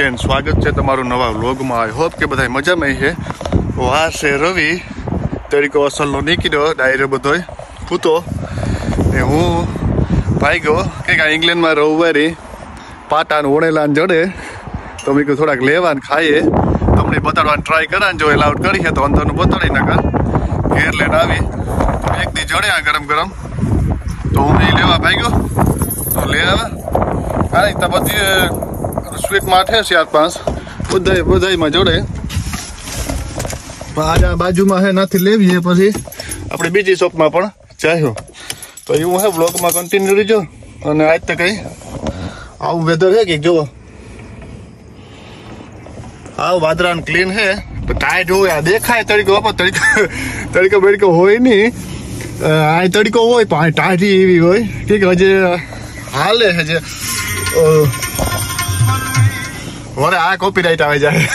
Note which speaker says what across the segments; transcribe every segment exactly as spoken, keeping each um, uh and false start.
Speaker 1: Again स्वागत है तमारू नवा व्लॉग में। आई होप के बधाई मजा में है। वहाँ से रवि तरीको असल नो निकळ्यो डायरो बधोय हूतो ने हूँ भाई गो के इंग्लैंड में रविवारी पाटा वणेला जड़े तो मैं थोड़ा लेवा खाए तमने बताड़ा ट्राय करा जो एलाउट करी है तो अंदर बताड़ी नाखा घेर लेना आवी तो एक दी जड़े गरम गरम तो हूँ नहीं लेवा भाई गो तो ले आवा हाँ इतना बधी स्वीट मार्ट है चार पांच बधाई बधाई में जोड़े आज बाजू में है नहीं लेवी पी अपनी बीजी शॉप में पण जायो तो एवं है ब्लॉग में कंटिन्यू रहीजो। और आज तक कई आव वेदर है कि जो आव वादरा क्लीन है तो टाइट हो या देखा है तरीको पर तरीको तरीको बेड़को हो नहीं आ तरीको हो टाइट एवं हो कि हजे हाले है जे वरे आ कॉपीराइट आवे जाए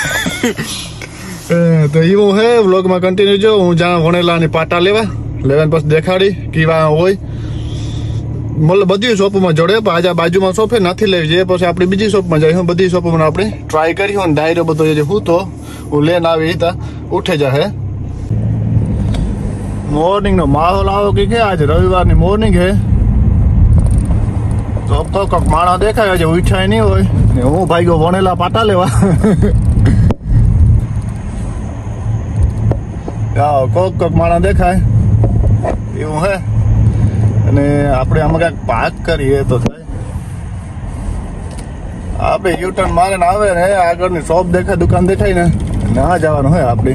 Speaker 1: तो एवं है व्लॉग में कंटिन्यू जो हूँ जहाँ वणेला पाटा लेवा लेवन पछ देखाड़ी कीवा होय मतलब बधी शॉप में जोड़े आज बाजू में शॉप है नहीं लेवी जाए पछी आपणी बीजी शॉप में जाए बधी शॉप में आपणे ट्राय करी डायरो बधो हूँ तो हूँ लेने आवी उठे जाए। मॉर्निंग नो माहौल आवो कि आज रविवार नी मॉर्निंग है तो अब कक माणा देखाय जे उठ्या नहीं होय ने हूँ भाई गो वणेला पाटा लेवा कोक कोक माणा देखाय एवं है અને આપણે આમાં કાંઈક પાક કરીએ તો થાય આપણે યુ ટર્ન મારે ને આવે ને આગળની શોપ દેખાય દુકાન દેખાય ને ના જવાનું હોય આપણે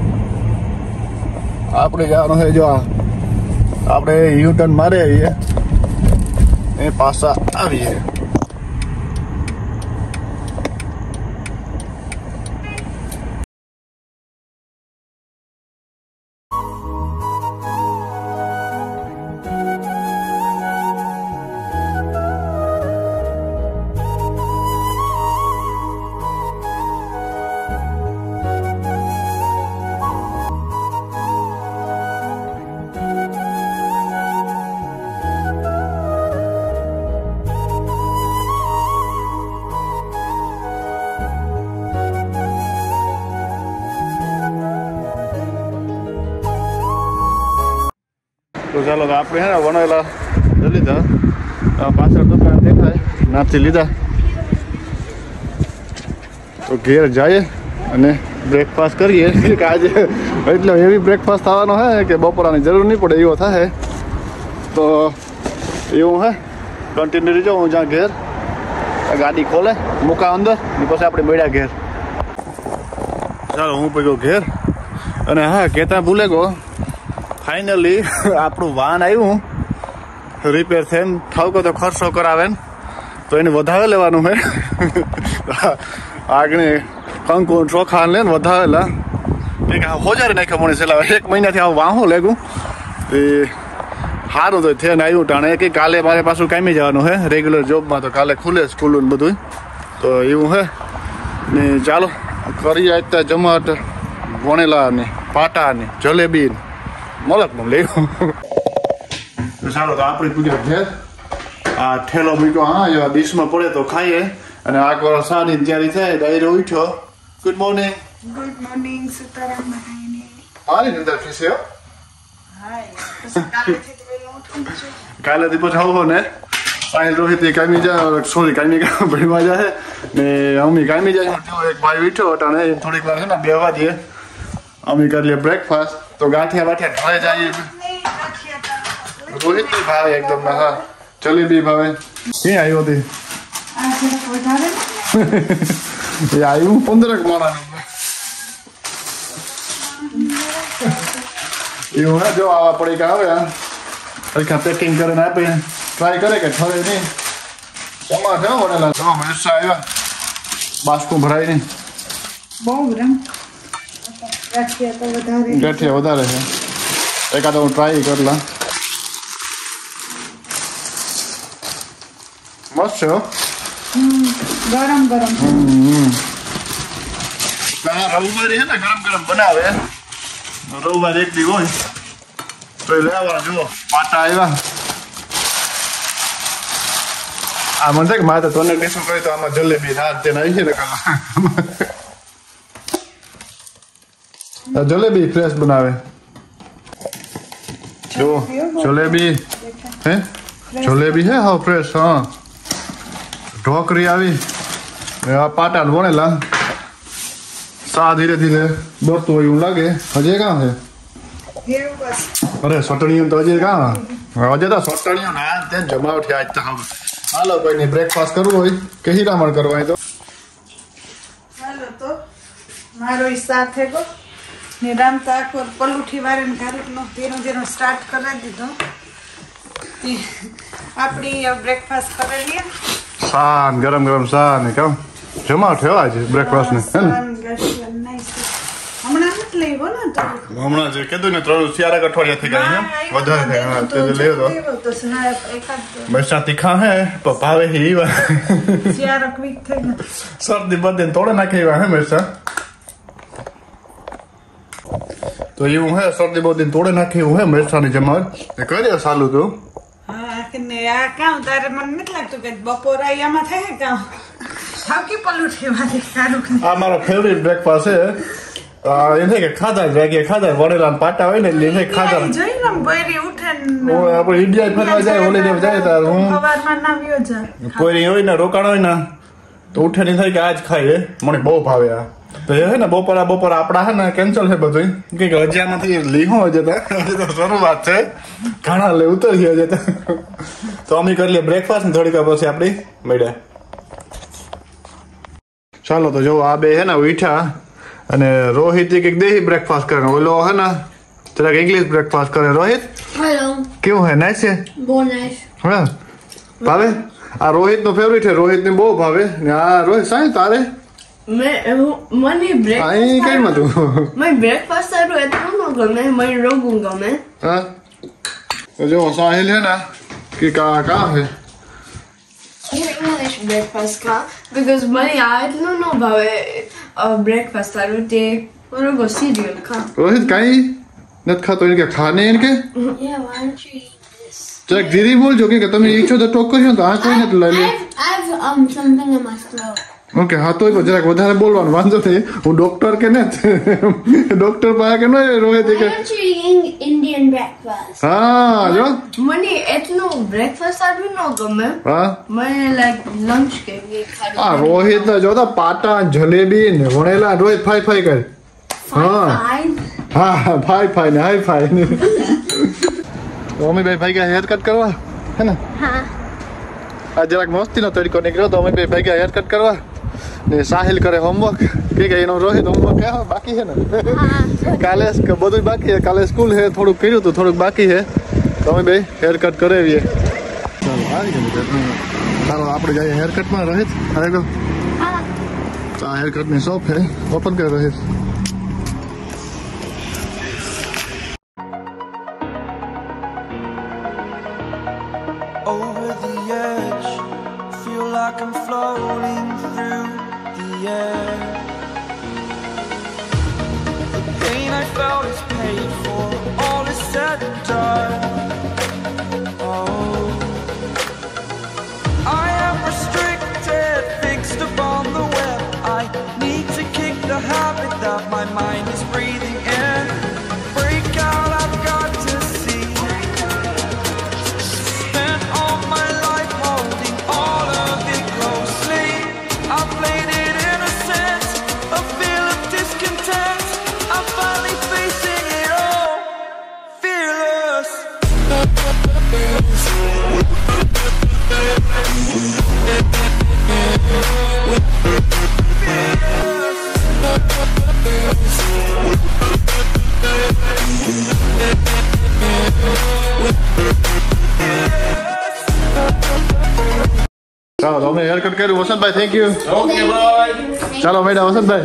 Speaker 1: આપણે જવાનું હોય જો આપણે યુ ટર્ન મારે આવીએ એ પાછા આવીએ। तो चलो तो आपणे है वणेला लीधा पाछळ दुकान देखाय नाथी लीधा तो घेर जाए अने ब्रेकफास्ट करिए कि आज एटलो हेवी ब्रेकफास्ट थवानो है कि बपोरानी जरूर नहीं पड़े एवो थाय तो एवं है कंटिन्यू रहीजो। हूँ ज्यां घेर गाड़ी खोले मूका अंदर पछी आपणे मळ्या घेर। चलो हूँ पग्यो घेर अने हाँ कहता भूले गो फाइनली आपणु वाहन आव्युं रिपेर थईने ठवको तो खर्चो करावे तो एने वधावे लेवानुं है आगणे कंकु चोखा ने वधावेला एक हजार नाख्यो मने छेल्ला एक महीनाथी आ वाहो लेगुं ए हारुं तो थईने आव्युं टाणे के काले मारे पाछुं कामी जवानुं है रेग्युलर जॉब में तो काले खुले स्कूल ने बधुं तो एवुं है ने चालो करीए आज जमावट वणेला ने पाटा ने जलेबी मलक में ले तो चलो तो आप घेर आ ठेलो मीठो हाँ डिश में पड़े तो खाइए आग सारी तैयारी थाय डायरो उठ्यो। Good morning
Speaker 2: good morning Sitaram महारानी
Speaker 1: मारी निंदर फीसे
Speaker 2: हाय तो काले थी तो वेलो उठूं
Speaker 1: काले दी पछा हो ने साहिल रोहित कामी जा सॉरी कामी का बड़ीवा जा है ने अमी कामी जा एक भाई उठ्यो अटाणे थोड़ी વાર है ना बेवा दिए अमी कर लिए ब्रेकफास्ट तो गाठिया बाठिया ढाले जाइए रोहित भी भावे एकदम ना हाँ जलेबी भावे ये आयो थी ये आयो पंद्रह मारा ये होना जो आवा पड़ी का आवे यार का पैकिंग करे ना पे ट्राई करे के ठरे नहीं जमा था वणेला जो हमेशा आया बास्को भराई नहीं
Speaker 2: बहुत रंग गाठिया तो વધારે
Speaker 1: गाठिया વધારે છે એકાદ હું ટ્રાય કરલા મસ્ત છે
Speaker 2: હમ ગરમ ગરમ
Speaker 1: હમ ના રવિવારે છે ને ગરમ ગરમ બનાવે રવિવારે એક દી હોય તો લેવા જો પાટા આવ્યા આ મને કે મારે તને ડીશું કહી તો આમાં જલેબી રાત તેને આવી છે ને જલેબી ફ્રેશ બનાવે જો જલેબી હે જલેબી હે હા ફ્રેશ હા ઢોકરી આવી પાટા વણેલા સા ધીરે ધીરે બળતું હોય એવું લાગે હજે કાં છે અરે સટણીઓ તો હજી કાં હજે તો સટણીઓ ના ત્યાં જમાવટ આજ તો હાલો કોઈ નહીં બ્રેકફાસ્ટ કરવું હોય કે હીરામણ કરવા હોય તો
Speaker 2: હાલો તો મારો સાથે ગો ને રામ તો આખો પલુઠી વાળીને ઘારીનો તેનો જેનો સ્ટાર્ટ કરી દીધો આપણી બ્રેકફાસ્ટ કરી લઈએ
Speaker 1: સાન ગરમ ગરમ સાન ને કામ જમાવટ થયો આજે બ્રેકફાસ્ટ ને હે ને
Speaker 2: હમણાં મત લેવો ને તો
Speaker 1: હમણાં જે કીધું ને ત્રણ ચાર અઠવાડિયા થઈ ગયા વધારે થઈ ગયા તે લેવો
Speaker 2: તો એકાદ
Speaker 1: મરચા તીખા હે પણ ભાવે હી ઈવા
Speaker 2: ચાર વીક થઈ ગયા
Speaker 1: શરદી બધે તોડે નાખે ઈવા હે મરચા તો એવું હે શરદી બધે તોડે નાખે એવું હે મરચાની જમાવટ એ કરી સાલું તું
Speaker 2: હા કે ને આ કામ તારે મને નથી લાગતું કે બપોર આયામાં થાય કામ થાકી પલુઠી વાળી સારું
Speaker 1: આ મારો ફેવરિટ બ્રેકફાસ્ટ છે એને કે ખાધા જ વાગે ખાધા વડેલા પાટા હોય ને એટલે એને ખાધા
Speaker 2: જોઈને બૈરી ઉઠે ને
Speaker 1: આપણે ઇન્ડિયા ફરવા જાય હોલી ડે જાય તાર હું
Speaker 2: સવારમાં નાવ્યો જા
Speaker 1: કોઈ હોય ને રોકાણ હોય ને તો ઉઠે નહીં થાય કે આજ ખાઈએ મને બહુ ભાવે આ તો એ હે ને બપોરા બપોર આપડા હે ને કેન્સલ છે બધું કે હજામાંથી લીહો જતા હજી તો શરૂઆત છે ઘણા લે ઉતરી જતા તો અમે કરી લઈએ બ્રેકફાસ્ટ ને થોડીક પછી આપડી મળ્યા ચાલો તો જો આ બે હે ને ઉઠ્યા અને રોહિત એક દેહી બ્રેકફાસ્ટ કરે ઓલો હે ને જરાક ઇંગ્લિશ બ્રેકફાસ્ટ કરે રોહિત
Speaker 3: હેલો
Speaker 1: કેવું હે નાઈસ છે
Speaker 3: બહુ નાઈસ
Speaker 1: હા ભાવે આ રોહિત નો ફેવરિટ છે રોહિત ને બહુ ભાવે ને આ રોહિત સાહેબ તારે
Speaker 3: મેં મને
Speaker 1: અહીં કઈ માં તું
Speaker 3: મને બ્રેકફાસ્ટ સારું એટલું ન ગમે મને રોગું ગમે
Speaker 1: હા તો જો સાહિલ હે ને કે કા કા હે
Speaker 3: English breakfast ખા because મને આ એટલું ન ભાવે બ્રેકફાસ્ટ સારું તે રોગો સિરિયલ ખા
Speaker 1: રોહિત કઈ નથી ખાતો એને કે ખાને એને કે
Speaker 3: Yeah, why don't you eat this?
Speaker 1: જરાક ધીરે બોલજો કે તમે ઈચ્છો તો ટોક કરશો તો આ કોઈ નથી લઈ લે
Speaker 3: I've, I've um something in my throat.
Speaker 1: Okay હા તો જરાક વધારે બોલવાનું વાંધો નહીં હું ડોક્ટર કે ને ડોક્ટર પાસે કે નહીં રોહિત
Speaker 3: Why
Speaker 1: કે
Speaker 3: aren't you eating Indian breakfast?
Speaker 1: હા જો
Speaker 3: મને એટલું બ્રેકફાસ્ટ સારું ન ગમે
Speaker 1: હા
Speaker 3: મને લાઈક લંચ કે ખાલી
Speaker 1: આ રોહિત ને જો તો પાટા જલેબી ને વણેલા રોહિત ફાઈ ફાઈ કરે હા હા ફાઈ ફાઈ ને હાઈ ફાઈ ને અમે ભાઈ ભાઈ ગયા હેર કટ કરવા હે ને
Speaker 3: હા
Speaker 1: આ જરાક મસ્તી નો તરીકો નીકળ્યો તો અમે બે ભાઈ ગયા હેર કટ કરવા ને સાહિલ કરે હોમવર્ક કે કે એનો રોહિત હોમવર્ક ક્યાં બાકી છે ને કાલે બધું બાકી છે કાલે સ્કૂલ છે થોડુંક કર્યું હતું થોડુંક બાકી છે તો અમે બે હેર કટ કરાવીએ ચાલો આવી ગયું ચાલો આપણે જઈએ હેર કટમાં રોહિત અરે ગો આ હેર કટની શોપ છે ઓપન કરે Rohit
Speaker 4: Over the edge, feel like I'm floating through the air. The pain I felt is paid for, all is said and done. Oh, I am restricted, fixed upon the web. I need to kick the habit that my mind is breathing in. Break out, I've got to see. Spent all my life holding all of it closely. I played it innocent, a feel of discontent. I'm finally facing it all, fearless.
Speaker 1: ચાલો અમે hair cut કર્યું Vasantbhai thank you okay bye ચાલો madam Vasantbhai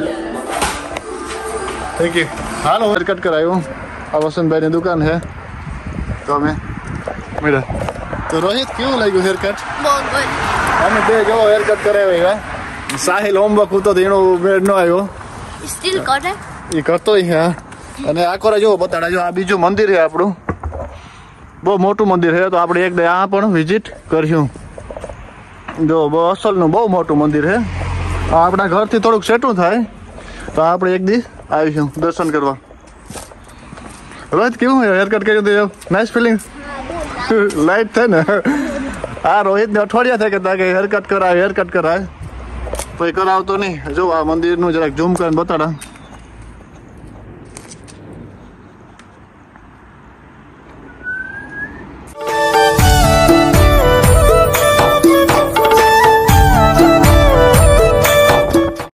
Speaker 1: thank you હાલો hair cut કરાયું આ વસંતભાઈની દુકાન છે તો અમે મેડમ તો રોહિત કેવું લાગ્યું હેર કટ
Speaker 3: બહુ ગુડ
Speaker 1: અમે બે જો હેર કટ કરાવ્યા સાહિલ હોમવર્ક હતો તો એનો મેળ ન આવ્યો
Speaker 3: સ્ટીલ કરે
Speaker 1: એ કરતો છે અને આખોરા જો બતાડા જો આ બીજું મંદિર છે આપણું બહુ મોટું મંદિર છે તો આપણે એક આ પણ વિઝિટ કરશું જો બહુ અસલનું બહુ મોટું મંદિર છે. આપણા ઘરથી થોડુંક સેટું થાય તો આપણે એક દી આવીશું દર્શન કરવા. રોહિત કેવું હેરકટ કર્યું હતું? Nice feeling. લાઈટ થાય ને. હા રોહિતને અઠવાડિયા થાય કે કે હેરકટ કરાય હેરકટ કરાય પછી કરાવતો નહીં. જો આ મંદિરનું જરાક ઝૂમ કરીને બતાડા.